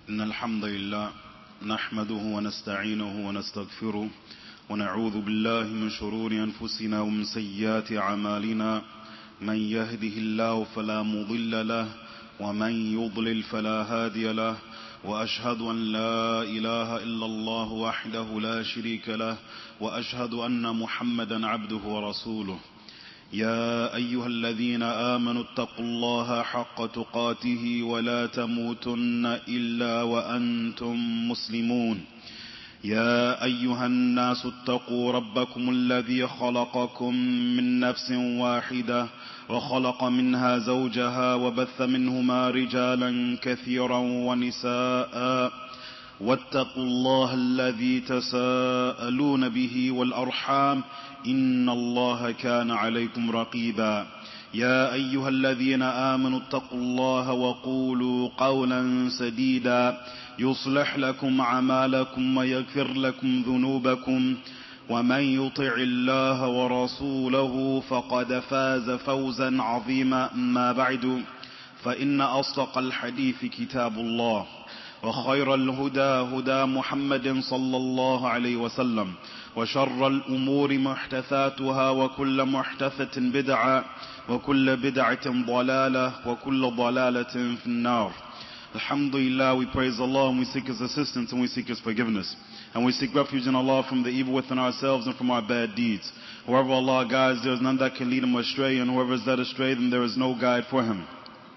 إن الحمد لله نحمده ونستعينه ونستغفره ونعوذ بالله من شرور أنفسنا ومن سيئات أعمالنا من يهده الله فلا مضل له ومن يضلل فلا هادي له وأشهد أن لا إله إلا الله وحده لا شريك له وأشهد أن محمدا عبده ورسوله يا أيها الذين آمنوا اتقوا الله حق تقاته ولا تموتن إلا وأنتم مسلمون يا أيها الناس اتقوا ربكم الذي خلقكم من نفس واحدة وخلق منها زوجها وبث منهما رجالا كثيرا ونساء واتقوا الله الذي تساءلون به والأرحام إن الله كان عليكم رقيبا يا أيها الذين آمنوا اتقوا الله وقولوا قولا سديدا يصلح لكم أعمالكم ويغفر لكم ذنوبكم ومن يطع الله ورسوله فقد فاز فوزا عظيما أما بعد فإن أصدق الحديث كتاب الله وخير الهدى هدى محمد صلى الله عليه وسلم وشر الأمور محدثاتها وكل محدثة بدعة وكل بدعة ضلالة وكل ضلالة في النار. Alhamdulillah, we praise Allah and we seek His assistance and we seek His forgiveness. And we seek refuge in Allah from the evil within ourselves and from our bad deeds. Whoever Allah guides, there is none that can lead him astray, and whoever is led astray, then there is no guide for him.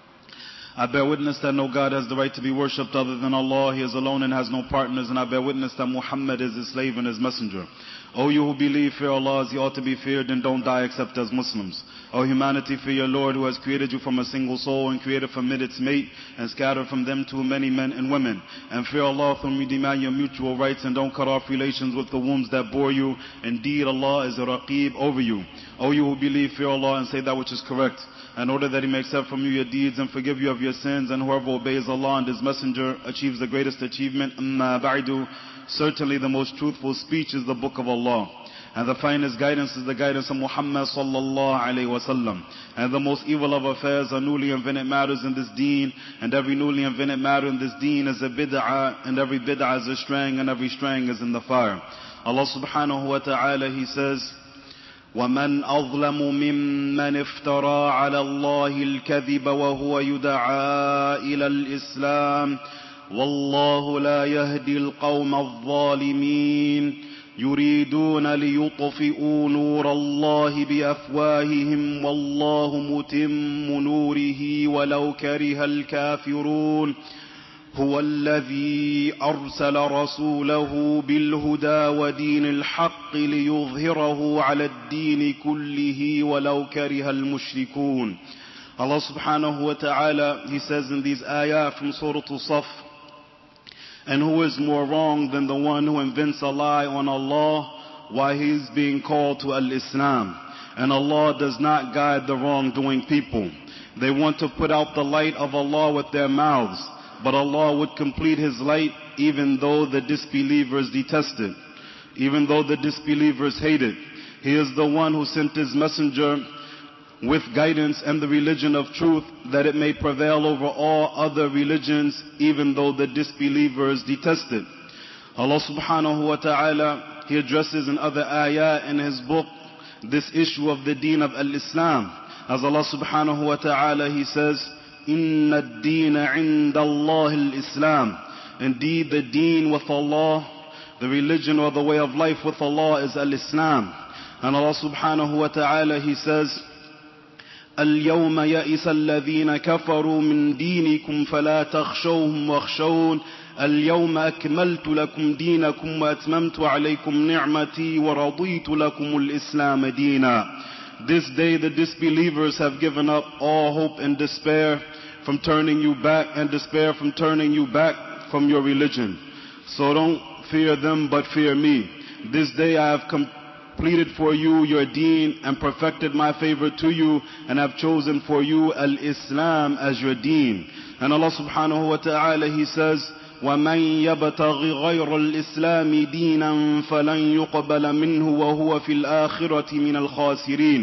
I bear witness that no God has the right to be worshipped other than Allah. He is alone and has no partners. And I bear witness that Muhammad is His slave and His messenger. O you who believe, fear Allah as He ought to be feared, and don't die except as Muslims. O humanity, fear your Lord who has created you from a single soul and created from it its mate and scattered from them too many men and women. And fear Allah from whom you demand your mutual rights, and don't cut off relations with the wombs that bore you. Indeed, Allah is a Raqib over you. O you who believe, fear Allah and say that which is correct, in order that He may accept from you your deeds and forgive you of your sins. And whoever obeys Allah and His messenger achieves the greatest achievement. Amma ba'du. Certainly the most truthful speech is the book of Allah, and the finest guidance is the guidance of Muhammad sallallahu alayhi wasallam. And the most evil of affairs are newly invented matters in this deen, and every newly invented matter in this deen is a bid'ah, and every bid'ah is a strang, and every strang is in the fire. Allah subhanahu wa ta'ala, He says, وَمَنْ أَظْلَمُ مِمَّنِ افْتَرَى عَلَى اللَّهِ الْكَذِبَ وَهُوَ يُدْعَى إِلَى الْإِسْلَامِ والله لا يهدي القوم الظالمين يريدون ليطفئوا نور الله بأفواههم والله متم نوره ولو كره الكافرون هو الذي أرسل رسوله بالهدى ودين الحق ليظهره على الدين كله ولو كره المشركون. Allah subhanahu wa ta'ala, He says in these ayah from Surah Al-Saf, and who is more wrong than the one who invents a lie on Allah while he's being called to Al-Islam? And Allah does not guide the wrongdoing people. They want to put out the light of Allah with their mouths, but Allah would complete His light even though the disbelievers detest it, even though the disbelievers hate it. He is the one who sent His messenger with guidance and the religion of truth, that it may prevail over all other religions, even though the disbelievers detest it. Allah subhanahu wa ta'ala, He addresses in other ayah in His book this issue of the deen of al-Islam. As Allah subhanahu wa ta'ala, He says, Inna ad-deena inda Allah al-Islam. Indeed, the deen with Allah, the religion or the way of life with Allah is al-Islam. And Allah subhanahu wa ta'ala, He says, اليوم يئس الذين كفروا من دينكم فلا تخشوهم واخشون اليوم أكملت لكم دينكم وأتممت عليكم نعمتي ورضيت لكم الإسلام دينا. This day the disbelievers have given up all hope and despair from turning you back, and despair from turning you back from your religion. So don't fear them but fear me. This day I have completed for you your deen and perfected my favor to you, and have chosen for you al-Islam as your deen. And Allah subhanahu wa ta'ala, He says, وَمَنْ يَبْتَغِ غَيْرَ الْإِسْلَامِ دِينًا فَلَنْ يُقْبَلَ مِنْهُ وَهُوَ فِي الْآخِرَةِ مِنَ الْخَاسِرِينَ.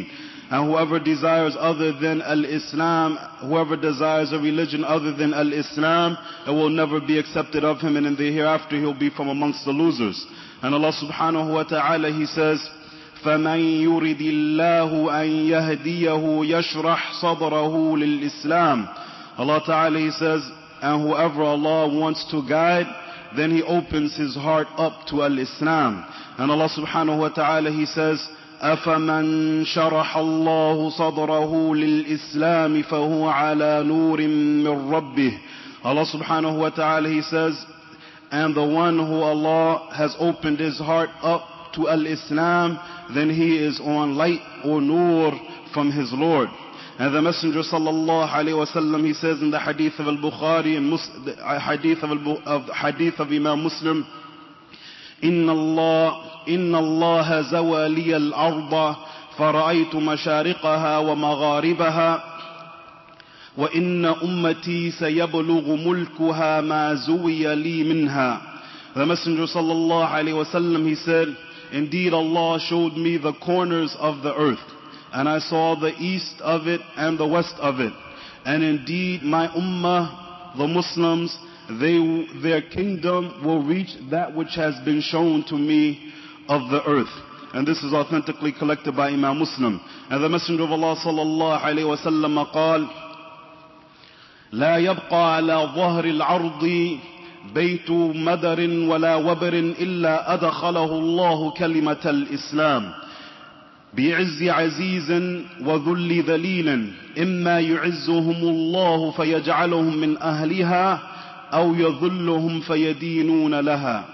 And whoever desires other than al-Islam, whoever desires a religion other than al-Islam, it will never be accepted of him, and in the hereafter he'll be from amongst the losers. And Allah subhanahu wa ta'ala, He says, فَمَنْ يُرِدِ اللَّهُ أَنْ يَهْدِيَهُ يَشْرَحْ صَدْرَهُ لِلْإِسْلَامِ. Allah ta'ala, He says, and whoever Allah wants to guide, then He opens his heart up to al-Islam. And Allah subhanahu wa ta'ala, He says, أَفَمَنْ شَرَحَ اللَّهُ صَدْرَهُ لِلْإِسْلَامِ فَهُوَ عَلَى نُورٍ مِّن رَبِّهِ. Allah subhanahu wa ta'ala, He says, and the one who Allah has opened his heart up to al-Islam, then he is on light or nur from his Lord. And the Messenger sallallahu alayhi wa sallam, he says in the hadith of al-Bukhari and hadith of Imam Muslim, إن الله زوالي الأرض فرأيت مشارقها ومغاربها وإن أمتي سيبلغ ملكها ما زوي لي منها. The Messenger sallallahu alayhi wa sallam, he said, indeed Allah showed me the corners of the earth, and I saw the east of it and the west of it. And indeed my ummah, the Muslims, their kingdom will reach that which has been shown to me of the earth. And this is authentically collected by Imam Muslim. And the Messenger of Allah sallallahu alayhi wa sallam قال لا يبقى على ظهر العرض بيت مدر ولا وبر إلا أدخله الله كلمة الإسلام بعز عزيز وذل ذليل إما يعزهم الله فيجعلهم من أهلها أو يذلهم فيدينون لها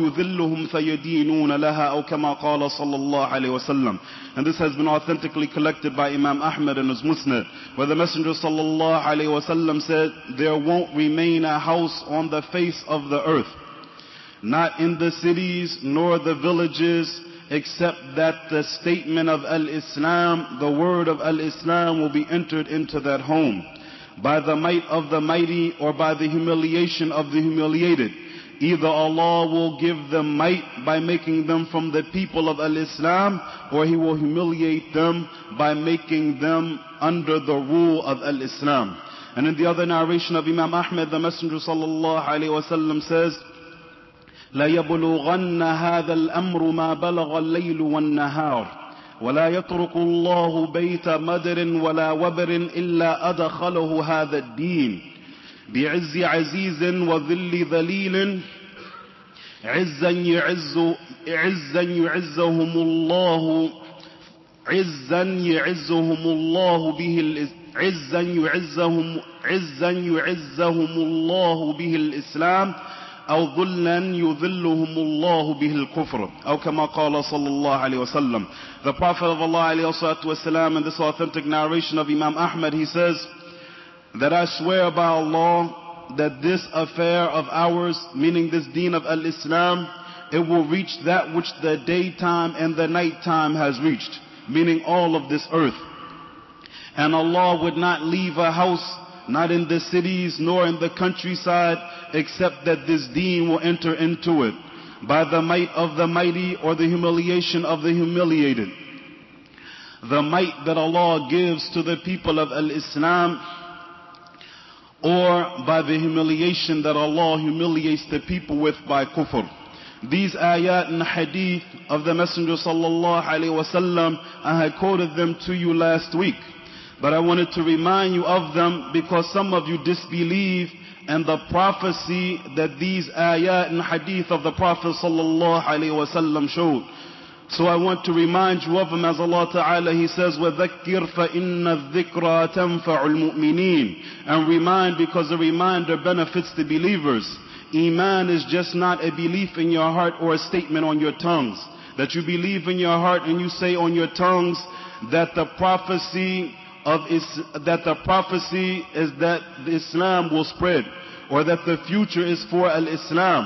أو كما قال صلى الله عليه وسلم. And this has been authentically collected by Imam Ahmad in his Musnad, where the Messenger sallallahu alaihi wasallam said, there won't remain a house on the face of the earth, not in the cities nor the villages, except that the statement of al-Islam, the word of al-Islam, will be entered into that home by the might of the mighty or by the humiliation of the humiliated. Either Allah will give them might by making them from the people of al-Islam, or He will humiliate them by making them under the rule of al-Islam. And in the other narration of Imam Ahmad, the Messenger sallallahu alayhi wa sallam says, لا يبلغن هذا الأمر ما بلغ الليل والنهار ولا يترك الله بيت مدر ولا وبر إلا أدخله هذا الدين بعز عزيز وذل ذليل عزا يعزهم الله به الإسلام أو ظلا يذلهم الله به الكفر أو كما قال صلى الله عليه وسلم. The Prophet of Allah alayhi salatu wasalam, in this authentic narration of Imam Ahmad, he says that I swear by Allah that this affair of ours, meaning this deen of al-Islam, it will reach that which the daytime and the nighttime has reached, meaning all of this earth. And Allah would not leave a house, not in the cities nor in the countryside, except that this deen will enter into it by the might of the mighty or the humiliation of the humiliated. The might that Allah gives to the people of al-Islam, or by the humiliation that Allah humiliates the people with by kufr. These ayat and hadith of the Messenger sallallahu alayhi wa sallam, I had quoted them to you last week, but I wanted to remind you of them because some of you disbelieve in the prophecy that these ayat and hadith of the Prophet sallallahu alayhi wa sallam showed. So I want to remind you of them, as Allah Ta'ala, He says, وَذَكِّرْ فَإِنَّ الذِّكْرَى تَنْفَعُ الْمُؤْمِنِينَ. And remind, because the reminder benefits the believers. Iman is just not a belief in your heart or a statement on your tongues. That you believe in your heart and you say on your tongues that the prophecy is that Islam will spread, or that the future is for al-Islam.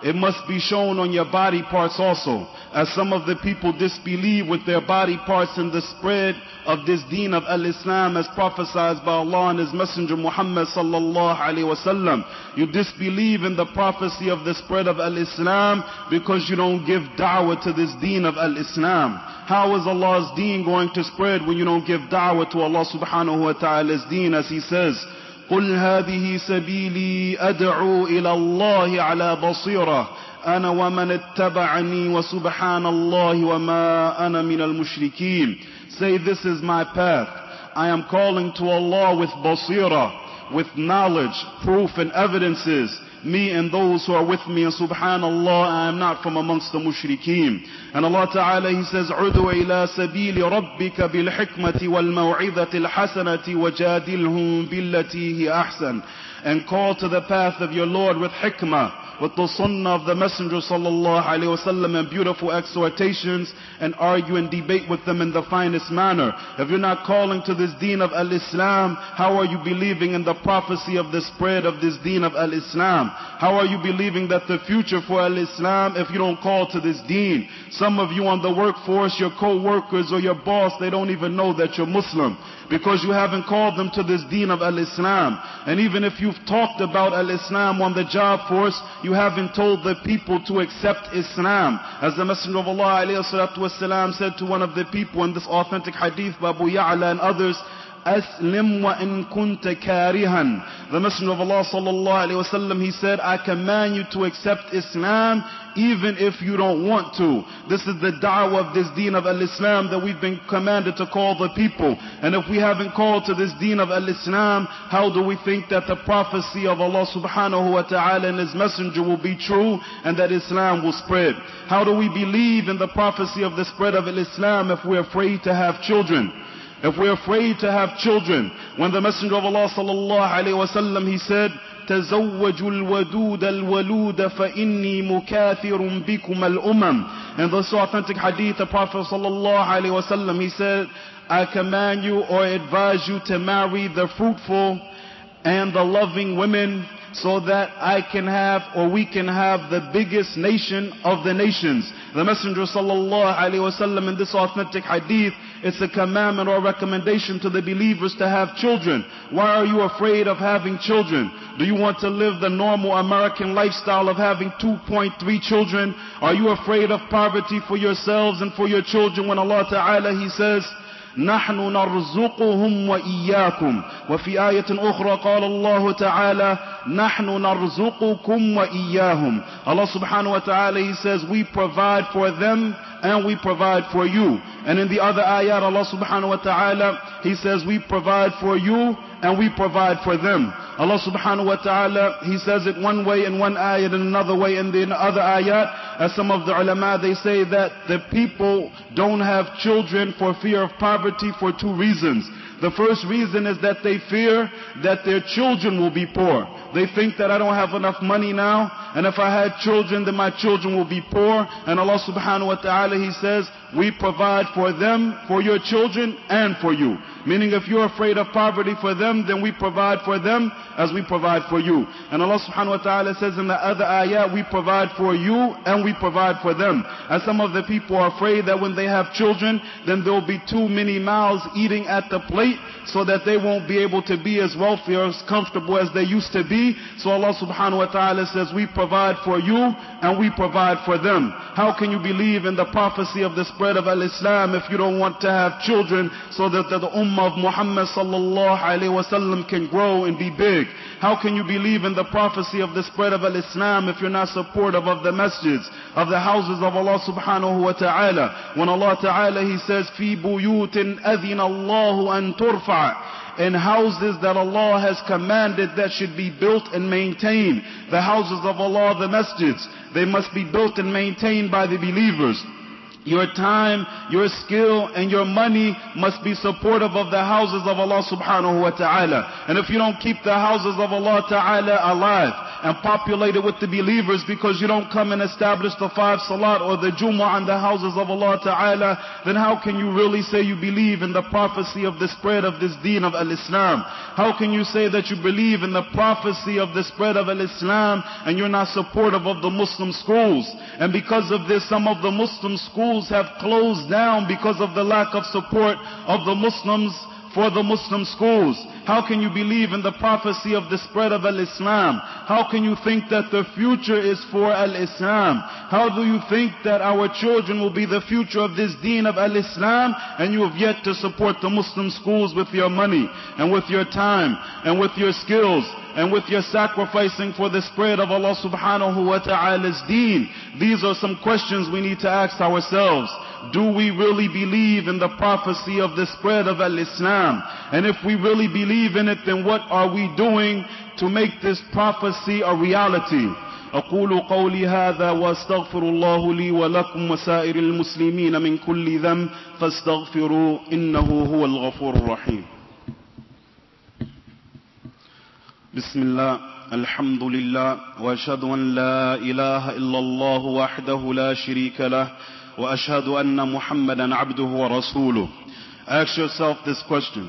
it must be shown on your body parts also. As some of the people disbelieve with their body parts in the spread of this deen of al-Islam as prophesied by Allah and His Messenger Muhammad sallallahu alaihi wasallam. You disbelieve in the prophecy of the spread of al-Islam because you don't give da'wah to this deen of al-Islam. How is Allah's deen going to spread when you don't give da'wah to Allah subhanahu wa ta'ala's deen, as He says, قُلْ هَذِهِ سَبِيلِي أَدْعُو إِلَى اللَّهِ عَلَى بَصِيرَةٍ أَنَا وَمَنِ اتَّبَعَنِي وَسُبْحَانَ اللَّهِ وَمَا أَنَا مِنَ الْمُشْرِكِينَ. Say, this is my path. I am calling to Allah with basira, with knowledge, proof and evidences. Me and those who are with me, and subhanallah, I am not from amongst the mushrikeen. And Allah Ta'ala, He says, عُدُوا إِلَى سَبِيلِ رَبِّكَ بِالْحِكْمَةِ وَالْمَوْعِظَةِ الْحَسَنَةِ وَجَادِلْهُمْ بِالَّتِي هِيَ أَحْسَنُ. And call to the path of your Lord with hikmah, with the sunnah of the Messenger sallallahu alaihi wasallam, and beautiful exhortations, and argue and debate with them in the finest manner. If you're not calling to this deen of al-Islam, how are you believing in the prophecy of the spread of this deen of al-Islam? How are you believing that the future for al-Islam if you don't call to this deen? Some of you on the workforce, your co-workers or your boss, they don't even know that you're Muslim, because you haven't called them to this deen of al-Islam. And even if you've talked about al-Islam on the job force, you haven't told the people to accept Islam. As the Messenger of Allah alayhi salatu wasalam said to one of the people in this authentic hadith by Abu Ya'la and others, Aslim wa in kunta karihan. The Messenger of Allah sallallahu alaihi wasallam, he said, I command you to accept Islam even if you don't want to. This is the da'wah of this deen of al-Islam that we've been commanded to call the people. And if we haven't called to this deen of al-Islam, how do we think that the prophecy of Allah subhanahu wa ta'ala and His Messenger will be true and that Islam will spread? How do we believe in the prophecy of the spread of al-Islam if we're afraid to have children? If we're afraid to have children, when the Messenger of Allah sallallahu alaihi wasallam, he said, تَزَوَّجُوا الْوَدُودَ الْوَلُودَ فَإِنِّي مُكَاثِرٌ بِكُمَ الْأُمَمِ. In this authentic hadith, the Prophet sallallahu alaihi wasallam, he said, I command you or advise you to marry the fruitful and the loving women, so that I can have, or we can have, the biggest nation of the nations. The Messenger sallallahu alaihi wasallam, in this authentic hadith, it's a commandment or recommendation to the believers to have children. Why are you afraid of having children? Do you want to live the normal American lifestyle of having 2.3 children? Are you afraid of poverty for yourselves and for your children when Allah Ta'ala, He says, نحن نرزقهم وإياكم. وفي آية أخرى قال الله تعالى نحن نرزقكم وإياهم. Allah subhanahu wa ta'ala, He says, we provide for them and we provide for you. And in the other ayat, Allah subhanahu wa ta'ala, He says, we provide for you and we provide for them. Allah subhanahu wa ta'ala, He says it one way in one ayat and another way in the other ayat. As some of the ulama, they say that the people don't have children for fear of poverty for two reasons. The first reason is that they fear that their children will be poor. They think that I don't have enough money now, and if I had children, then my children will be poor. And Allah subhanahu wa ta'ala, He says, we provide for them, for your children, and for you. Meaning, if you're afraid of poverty for them, then we provide for them as we provide for you. And Allah subhanahu wa ta'ala says in the other ayah, we provide for you and we provide for them. As some of the people are afraid that when they have children, then there will be too many mouths eating at the plate, so that they won't be able to be as wealthy or as comfortable as they used to be. So Allah subhanahu wa ta'ala says, we provide for you and we provide for them. How can you believe in the prophecy of the spread of al-Islam if you don't want to have children so that the ummah of Muhammad sallallahu alaihi wasallam can grow and be big? How can you believe in the prophecy of the spread of al-Islam if you're not supportive of the masjids, of the houses of Allah subhanahu wa ta'ala? When Allah ta'ala, He says, في بيوت أذن الله أن ترفع, in houses that Allah has commanded that should be built and maintained. The houses of Allah, the masjids, they must be built and maintained by the believers. Your time, your skill, and your money must be supportive of the houses of Allah subhanahu wa ta'ala. And if you don't keep the houses of Allah ta'ala alive, and populate it with the believers, because you don't come and establish the 5 salat or the Jumu'ah in the houses of Allah Ta'ala, then how can you really say you believe in the prophecy of the spread of this deen of al-Islam? How can you say that you believe in the prophecy of the spread of al-Islam and you're not supportive of the Muslim schools? And because of this, some of the Muslim schools have closed down because of the lack of support of the Muslims for the Muslim schools. How can you believe in the prophecy of the spread of al-Islam? How can you think that the future is for al-Islam? How do you think that our children will be the future of this deen of al-Islam, and you have yet to support the Muslim schools with your money and with your time and with your skills and with your sacrificing for the spread of Allah subhanahu wa ta'ala's deen? These are some questions we need to ask ourselves. Do we really believe in the prophecy of the spread of al-Islam? And if we really believe in it, then what are we doing to make this prophecy a reality? أقول قولي هذا وأستغفر الله لي ولكم وسائر المسلمين من كل ذنب فاستغفروا إنه هو الغفور الرحيم. بسم الله الحمد لله وأشهد أن لا إله إلا الله وحده لا شريك له وأشهد أن محمدا عبده ورسوله. Ask yourself this question.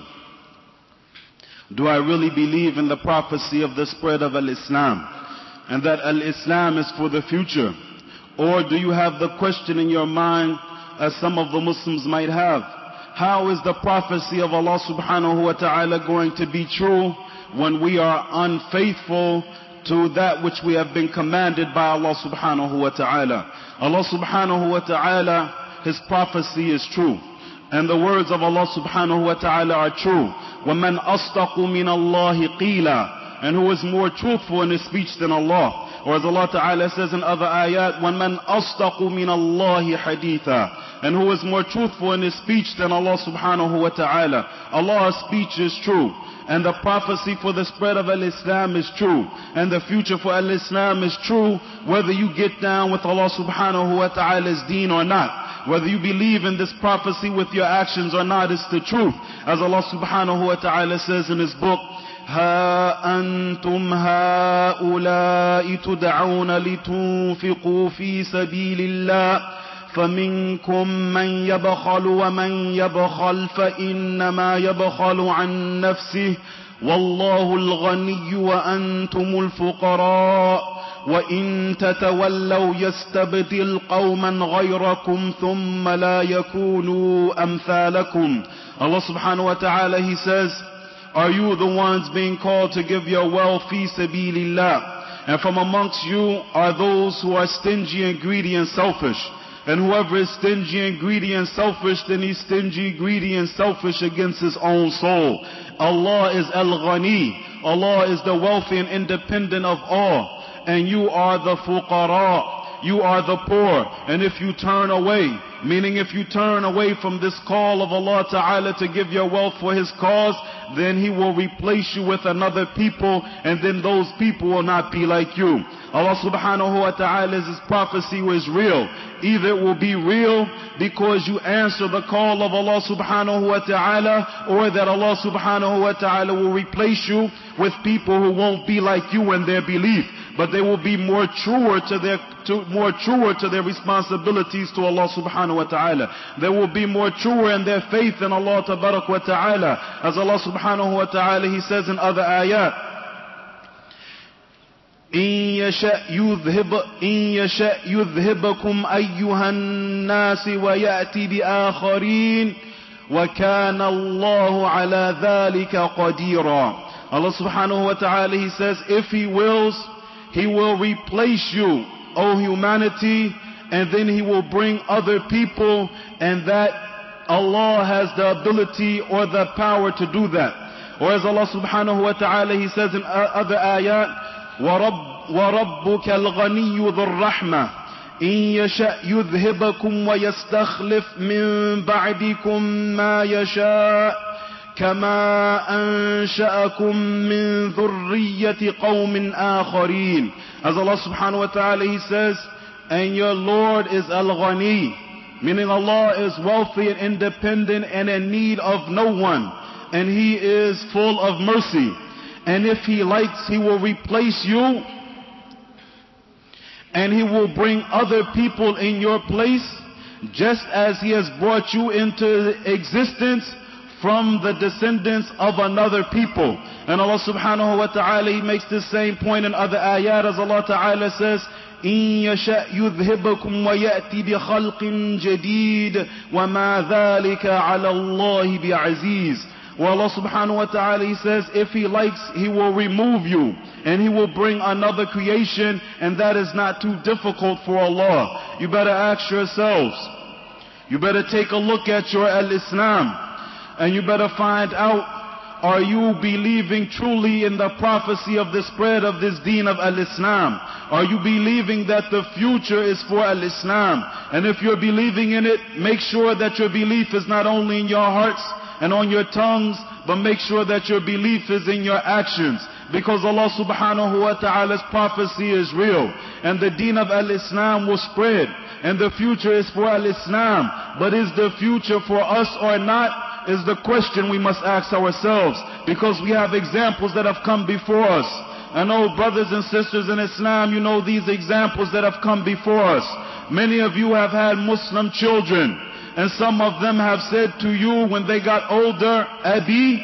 Do I really believe in the prophecy of the spread of al-Islam, and that al-Islam is for the future? Or do you have the question in your mind, as some of the Muslims might have, how is the prophecy of Allah subhanahu wa ta'ala going to be true when we are unfaithful to that which we have been commanded by Allah subhanahu wa ta'ala? Allah subhanahu wa ta'ala, His prophecy is true, and the words of Allah subhanahu wa ta'ala are true. وَمَنْ أَصْدَقُ مِنَ اللَّهِ قِيلًا, and who is more truthful in his speech than Allah? Or as Allah ta'ala says in other ayat, وَمَنْ أَصْدَقُ مِنَ اللَّهِ حَدِيثًا, and who is more truthful in his speech than Allah subhanahu wa ta'ala? Allah's speech is true, and the prophecy for the spread of al-Islam is true, and the future for al-Islam is true, whether you get down with Allah subhanahu wa ta'ala's deen or not. Whether you believe in this prophecy with your actions or not, is the truth. As Allah subhanahu wa ta'ala says in His book, ها أنتم هؤلاء تدعون لتنفقوا في سبيل الله فمنكم من يبخل ومن يبخل فإنما يبخل عن نفسه والله الغني وأنتم الفقراء وإن تتولوا يستبدل قوما غيركم ثم لا يكونوا أمثالكم. Allah subhanahu wa ta'ala, He says, are you the ones being called to give your wealth fi sabilillah? And from amongst you are those who are stingy and greedy and selfish. And whoever is stingy and greedy and selfish, then he's stingy, greedy and selfish against his own soul. Allah is Al-Ghani. Allah is the wealthy and independent of all. And you are the fuqara. You are the poor. And if you turn away, meaning if you turn away from this call of Allah Ta'ala to give your wealth for His cause, then He will replace you with another people, and then those people will not be like you. Allah subhanahu wa ta'ala's prophecy was real. Either it will be real because you answer the call of Allah subhanahu wa ta'ala, or that Allah subhanahu wa ta'ala will replace you with people who won't be like you in their belief, but they will be more truer to their responsibilities to Allah subhanahu wa ta'ala. They will be more truer in their faith in Allah tabarak wa ta'ala. As Allah subhanahu wa ta'ala, He says in other ayat, إن يشأ يذهبكم أيها الناس ويأتي بآخرين وكان الله على ذلك قديرا. Allah subhanahu wa ta'ala, He says, if He wills, He will replace you, O humanity, and then He will bring other people, and that Allah has the ability or the power to do that. Or as Allah subhanahu wa ta'ala, He says in other ayat, وَرَبُّكَ الْغَنِيُّ ذُو الرَّحْمَةِ إِن يَشَأْ يُذْهِبَكُمْ وَيَسْتَخْلِفْ مِن بَعْدِكُم مَّا يَشَاءُ كَمَا أَنشَأَكُم مِّن ذُرِّيَّةِ قَوْمٍ آخَرِينَ. As Allah subhanahu wa ta'ala, He says, and your Lord is Al-Ghani, meaning Allah is wealthy and independent and in need of no one, and He is full of mercy. And if He likes, He will replace you and He will bring other people in your place, just as He has brought you into existence from the descendants of another people. And Allah subhanahu wa ta'ala, He makes the same point in other ayat, as Allah ta'ala says, إن يشأ يذهبكم ويأتي بخلق جديد وما ذلك على الله بعزيز. Well, Allah subhanahu wa ta'ala, He says, if He likes, He will remove you and He will bring another creation, and that is not too difficult for Allah. You better ask yourselves, you better take a look at your al-Islam, and you better find out, are you believing truly in the prophecy of the spread of this deen of al-Islam? Are you believing that the future is for al-Islam? And if you're believing in it, make sure that your belief is not only in your hearts and on your tongues, but make sure that your belief is in your actions. Because Allah subhanahu wa ta'ala's prophecy is real, and the deen of al-Islam will spread, and the future is for al-Islam. But is the future for us or not, is the question we must ask ourselves, because we have examples that have come before us. And oh, brothers and sisters in Islam, you know these examples that have come before us. Many of you have had Muslim children, and some of them have said to you when they got older, Abi,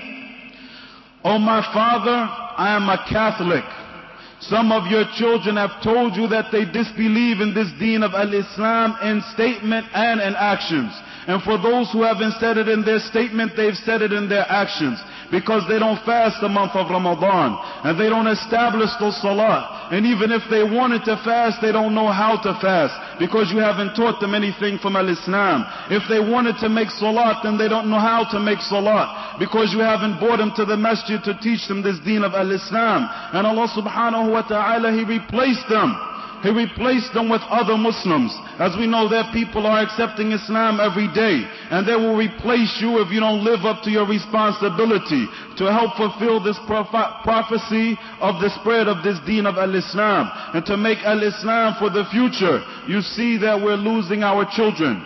oh my father, I am a Catholic. Some of your children have told you that they disbelieve in this deen of al-Islam in statement and in actions. And for those who haven't said it in their statement, they've said it in their actions. Because they don't fast the month of Ramadan, and they don't establish the salah. And even if they wanted to fast, they don't know how to fast, because you haven't taught them anything from al-Islam. If they wanted to make salat, then they don't know how to make salat, because you haven't brought them to the masjid to teach them this deen of al-Islam. And Allah subhanahu wa ta'ala, He replaced them. He replaced them with other Muslims. As we know, that people are accepting Islam every day, and they will replace you if you don't live up to your responsibility to help fulfill this prophecy of the spread of this deen of al-Islam, and to make al-Islam for the future. You see that we're losing our children.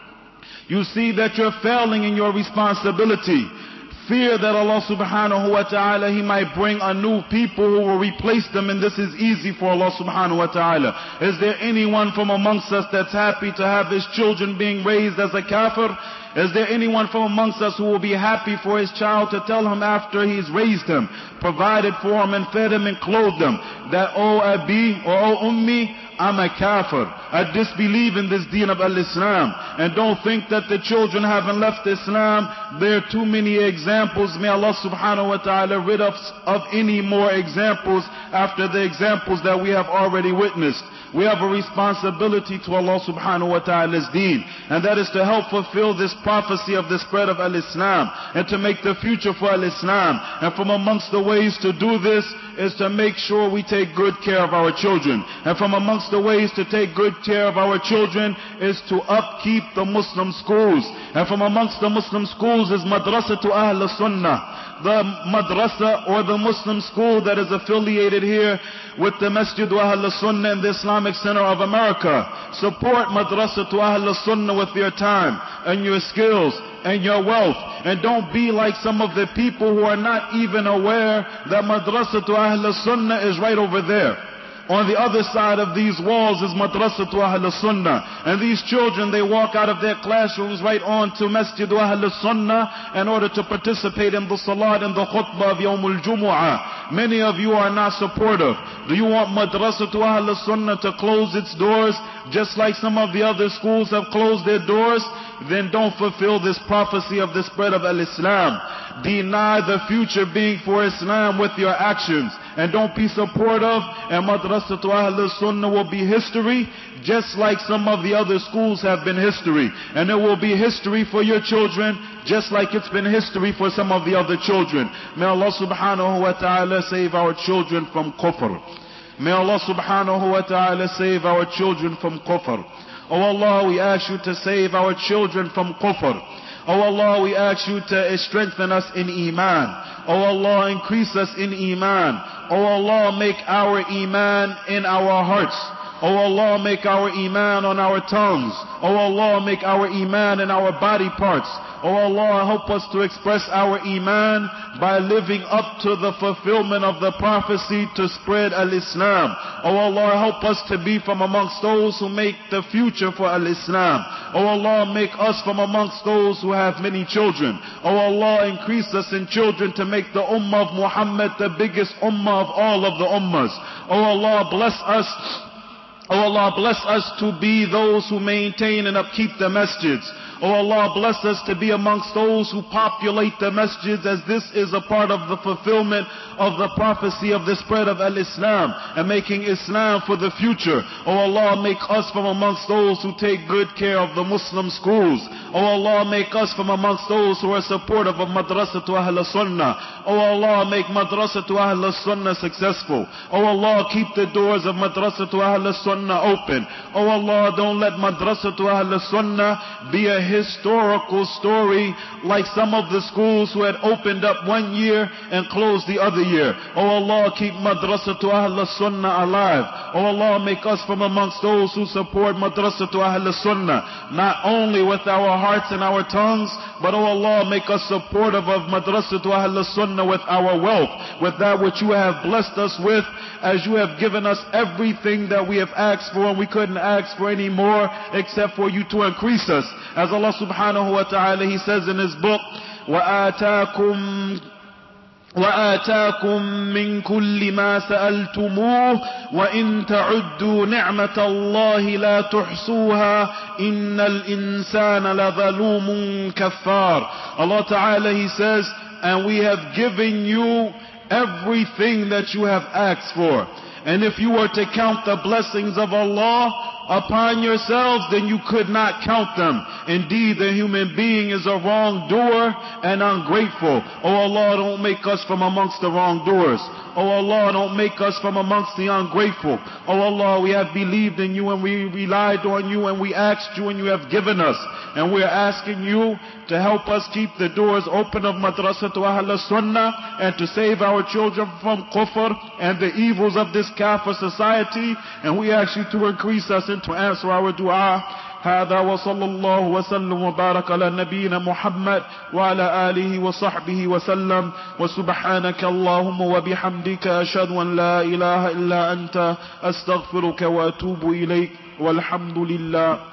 You see that you're failing in your responsibility. Fear that Allah subhanahu wa ta'ala, He might bring a new people who will replace them, and this is easy for Allah subhanahu wa ta'ala. Is there anyone from amongst us that's happy to have his children being raised as a kafir? Is there anyone from amongst us who will be happy for his child to tell him after he's raised him, provided for him and fed him and clothed him, that, oh Abi or oh Ummi, I'm a kafir, I disbelieve in this deen of al-Islam? And don't think that the children haven't left Islam. There are too many examples. May Allah subhanahu wa ta'ala rid us of any more examples after the examples that we have already witnessed. We have a responsibility to Allah subhanahu wa ta'ala's deen, and that is to help fulfill this prophecy of the spread of al-Islam, and to make the future for al-Islam. And from amongst the ways to do this is to make sure we take good care of our children. And from amongst the ways to take good care of our children is to upkeep the Muslim schools. And from amongst the Muslim schools is Madrasa to Ahl Sunnah, the madrasa or the Muslim school that is affiliated here with the Masjid wa Ahl Sunnah and the Islamic Center of America. Support Madrasa to Ahl Sunnah with your time and your skills and your wealth. And don't be like some of the people who are not even aware that Madrasa to Ahl Sunnah is right over there. On the other side of these walls is Madrasa to Ahl Sunnah. And these children, they walk out of their classrooms right on to Masjid wa Ahl Sunnah in order to participate in the salat and the khutbah of Yawmul Jumu'ah. Many of you are not supportive. Do you want Madrasa to Ahl Sunnah to close its doors just like some of the other schools have closed their doors? Then don't fulfill this prophecy of the spread of al-Islam. Deny the future being for Islam with your actions, and don't be supportive, and Madrasa to Ahl Sunnah will be history just like some of the other schools have been history. And it will be history for your children just like it's been history for some of the other children. May Allah subhanahu wa ta'ala save our children from kufr. May Allah subhanahu wa ta'ala save our children from kufr. Oh Allah, we ask you to save our children from kufr. Oh Allah, we ask you to strengthen us in iman. Oh Allah, increase us in iman. Oh Allah, make our iman in our hearts. Oh Allah, make our iman on our tongues. Oh Allah, make our iman in our body parts. Oh Allah, help us to express our iman by living up to the fulfillment of the prophecy to spread al-Islam. Oh Allah, help us to be from amongst those who make the future for al-Islam. Oh Allah, make us from amongst those who have many children. Oh Allah, increase us in children to make the ummah of Muhammad the biggest ummah of all of the ummahs. Oh Allah, bless us. Oh Allah, bless us to be those who maintain and upkeep the masjids. Oh Allah, bless us to be amongst those who populate the masjids, as this is a part of the fulfillment of the prophecy of the spread of al-Islam and making Islam for the future. Oh Allah, make us from amongst those who take good care of the Muslim schools. Oh Allah, make us from amongst those who are supportive of Madrasa to Ahl Sunnah. Oh Allah, make Madrasa to Ahl Sunnah successful. Oh Allah, keep the doors of Madrasa to Ahl Sunnah open. Oh Allah, don't let Madrasa to Ahl Sunnah be a historical story like some of the schools who had opened up one year and closed the other year. Oh Allah, keep Madrasa to Ahl Sunnah alive. Oh Allah, make us from amongst those who support Madrasa to Ahl Sunnah, not only with our hearts and our tongues, but oh Allah, make us supportive of Madrasa to Ahl Sunnah with our wealth, with that which you have blessed us with, as you have given us everything that we have asked for, and we couldn't ask for any more except for you to increase us. As Allah subhanahu wa ta'ala, He says in His book, وآتاكم من كل ما سألتموه وإن تعدوا نعمة الله لا تحصوها إن الإنسان لظلوم كفار. Allah Ta'ala, He says, and we have given you everything that you have asked for. And if you were to count the blessings of Allah upon yourselves, then you could not count them. Indeed, the human being is a wrongdoer and ungrateful. Oh Allah, don't make us from amongst the wrongdoers. Oh Allah, don't make us from amongst the ungrateful. Oh Allah, we have believed in you and we relied on you and we asked you and you have given us. And we are asking you to help us keep the doors open of Madrasa to Ahl Sunnah and to save our children from kufr and the evils of this kafir society. And we ask you to increase us and to answer our dua. هذا وصلى الله وسلم وبارك على نبينا محمد وعلى آله وصحبه وسلم وسبحانك اللهم وبحمدك أشهد أن لا إله إلا أنت أستغفرك وأتوب إليك والحمد لله.